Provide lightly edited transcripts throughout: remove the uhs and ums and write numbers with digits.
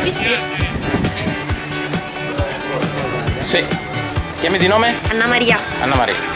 Sì, sì. Sì. Ti chiami di nome? Anna Maria. Anna Maria.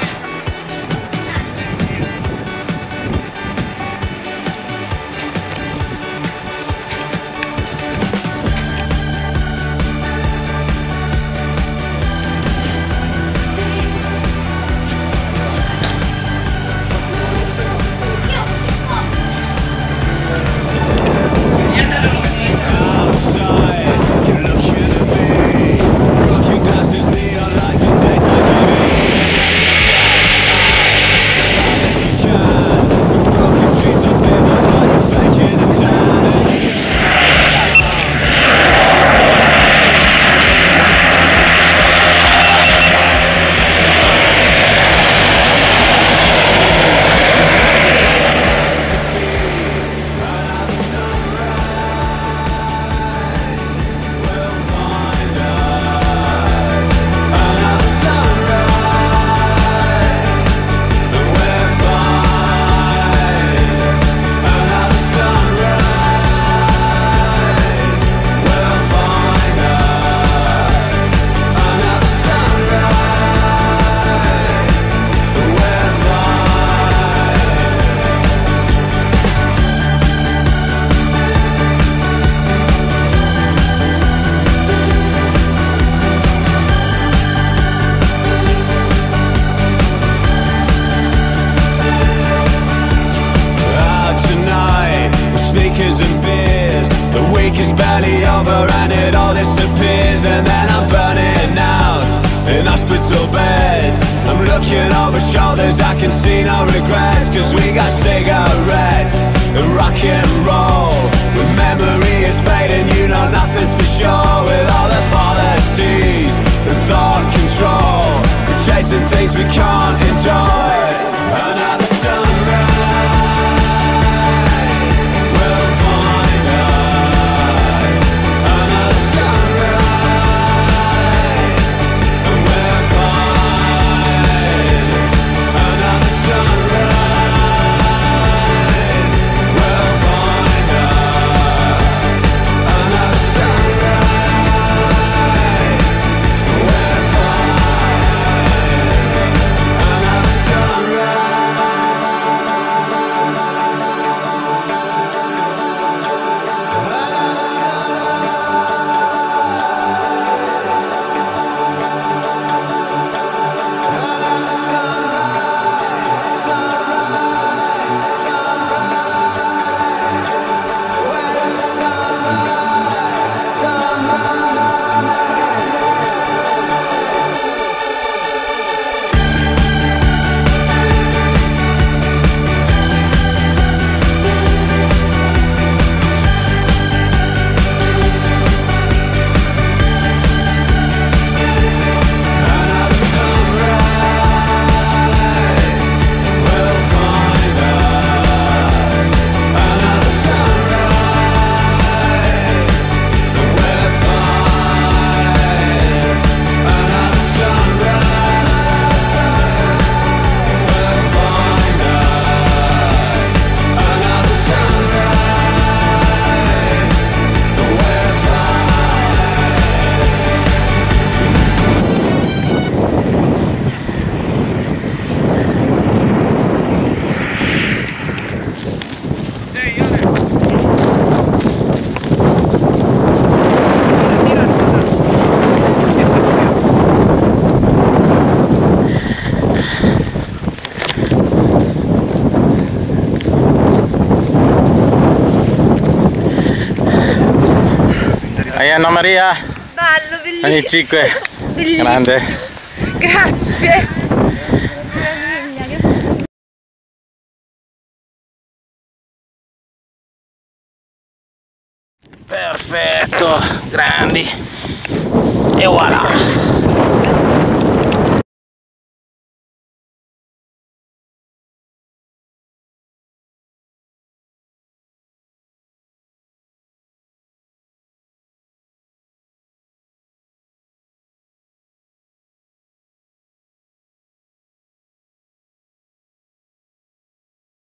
Is barely over and it all disappears, and then I'm burning out in hospital beds. I'm looking over shoulders, I can see no regrets, cause we got cigarettes and rock and roll. When memory is fading, you know nothing's for sure. With all the policies and thought control, we're chasing things we can't enjoy. Another sunrise. Hai Anna Maria? Bello, bellissimo. Ogni 5. Bellissimo. Grande. Grazie. Perfetto, grandi. E voilà.